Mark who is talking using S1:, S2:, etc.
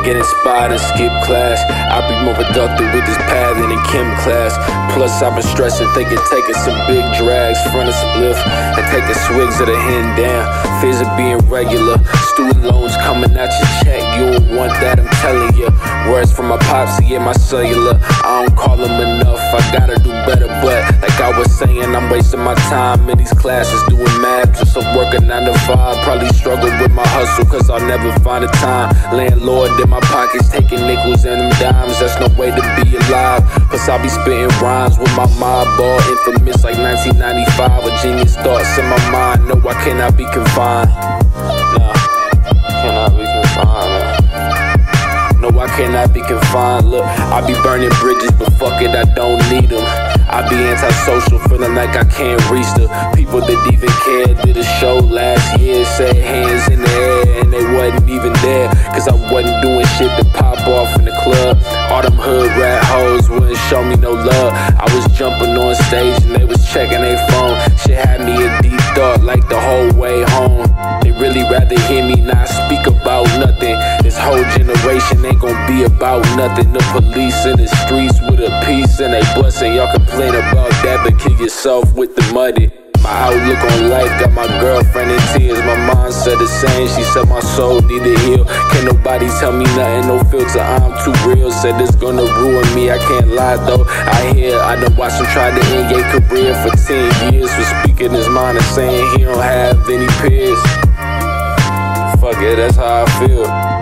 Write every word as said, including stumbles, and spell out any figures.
S1: get inspired and skip class. I'll be more productive with this path than in chem class. Plus I've been stressing, thinking taking some big drags, front of spliff, and taking swigs of the hand down. Fears of being regular, student loans coming out your check, you don't want that, I'm telling you. Words from my pops, he in my cellular, I don't call him enough, I gotta do better. But like I was saying, I'm wasting my time in these classes doing math, just I'm working nine to five. Probably struggle with my hustle, cause I'll never find the time. Landlord in my pockets, taking nickels and them dimes, that's no way to be alive. Plus I'll be spitting rhymes with my mob, all infamous like nineteen ninety-five. A genius thoughts in my mind, no I cannot be confined. Nah, cannot be confined, man. No, I cannot be confined. Look, I be burning bridges, but fuck it, I don't need them. I be antisocial, feeling like I can't reach the people that even care. Did a show last year, said hands in the air, and they wasn't even there, cause I wasn't doing shit to pop off in the club. All them hood rat hoes wouldn't show me no love. I was jumping on stage and they was checking their phone. Shit had me in deep thought like the whole way home. They really rather hear me not speak about nothing. This whole generation ain't gonna be about nothing. The police in the streets with a piece and they bustin'. Y'all complain about that, but kill yourself with the muddy. My outlook on life got my girlfriend in tears. My mom said the same, she said my soul need to heal. Can't nobody tell me nothing, no filter, I'm too real. Said it's gonna ruin me, I can't lie though. I hear, I done watched him try to end your career for ten years. For speaking his mind and saying he don't have any peers. Fuck it, that's how I feel.